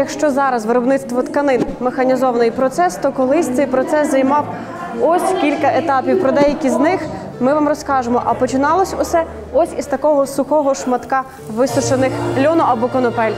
якщо зараз виробництво тканин – механізований процес, то колись цей процес займав ось кілька етапів. Про деякі з них ми вам розкажемо. А починалось усе ось із такого сухого шматка висушених льону або конопель.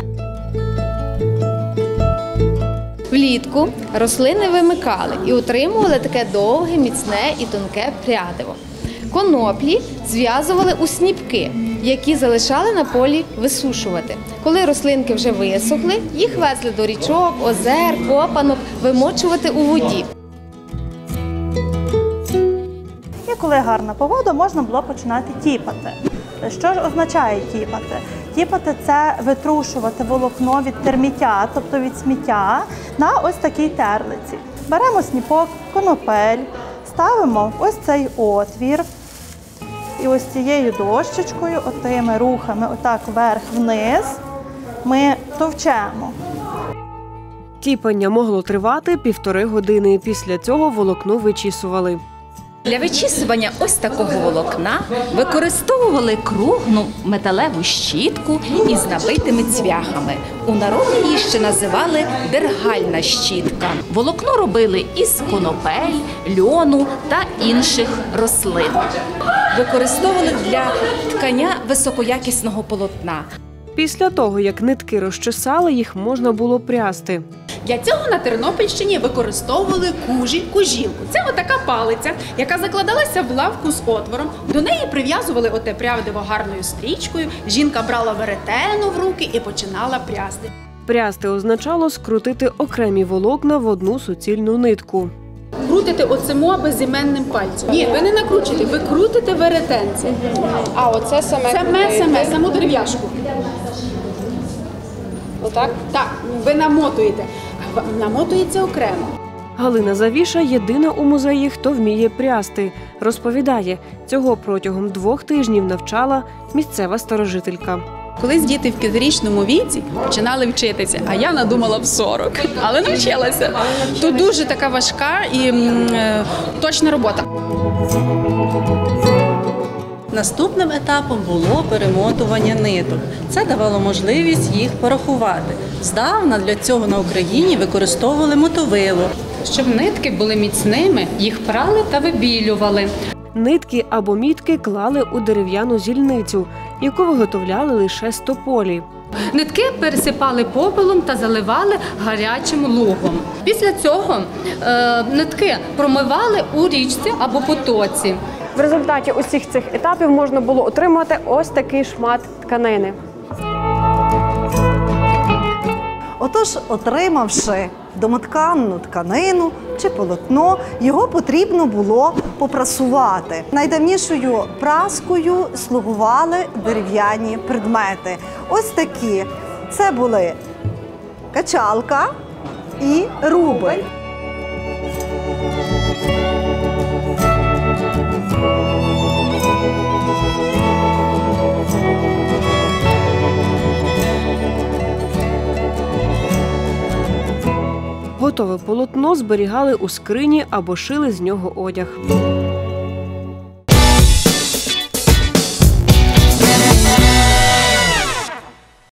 Влітку рослини вимикали і утримували таке довге, міцне і тонке прядиво. Коноплі зв'язували у сніпки, які залишали на полі висушувати. Коли рослинки вже висохли, їх везли до річок, озер, копанок вимочувати у воді. І коли гарна погода, можна було починати тіпати. Що ж означає тіпати? Тіпати – це витрушувати волокно від терміття, тобто від сміття, на ось такій терлиці. Беремо сніпок, конопель, ставимо ось цей отвір і ось цією дощечкою, отими рухами, отак вверх-вниз, ми товчемо. Тіпання могло тривати 1,5 години. Після цього волокно вичісували. Для вичісування ось такого волокна використовували круглу металеву щітку із набитими цвяхами. У народі її ще називали дергальна щітка. Волокно робили із конопель, льону та інших рослин. Використовували для ткання високоякісного полотна. Після того, як нитки розчесали, їх можна було прясти. Для цього на Тернопільщині використовували кужілку. Це отака палиця, яка закладалася в лавку з отвором. До неї прив'язували оте прядиво гарною стрічкою. Жінка брала веретено в руки і починала прясти. Прясти означало скрутити окремі волокна в одну суцільну нитку. Крутите оцимо безіменним пальцем. Ні, ви не накручуєте, ви крутите веретенце. А оце саме Саму дерев'яшку. Отак? Так, ви намотуєте. Намотується окремо. Галина Завіша – єдина у музеї, хто вміє прясти. Розповідає, цього протягом 2 тижнів навчала місцева старожителька. Колись діти в 5-річному віці починали вчитися, а я надумала в 40. Але навчилася. Тут дуже така важка і точна робота. Наступним етапом було перемотування ниток. Це давало можливість їх порахувати. Здавна для цього на Україні використовували мотовило. Щоб нитки були міцними, їх прали та вибілювали. Нитки або мітки клали у дерев'яну зільницю, яку виготовляли лише з тополі. Нитки пересипали попелом та заливали гарячим лугом. Після цього нитки промивали у річці або потоці. В результаті усіх цих етапів можна було отримати ось такий шмат тканини. Отож, отримавши домотканну тканину чи полотно, його потрібно було попрасувати. Найдавнішою праскою слугували дерев'яні предмети. Ось такі. Це були качалка і рубель. Готове полотно зберігали у скрині або шили з нього одяг.